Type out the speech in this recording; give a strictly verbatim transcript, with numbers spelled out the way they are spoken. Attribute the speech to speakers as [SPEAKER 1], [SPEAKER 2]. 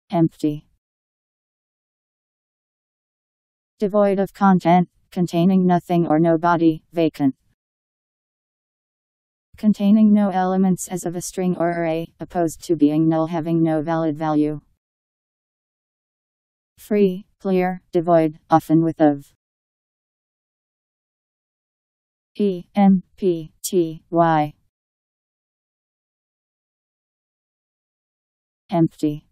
[SPEAKER 1] Empty. Devoid of content, containing nothing or nobody, vacant. Containing no elements as of a string or array, opposed to being null, having no valid value. Free, clear, devoid, often with of. E M P T Y. Empty.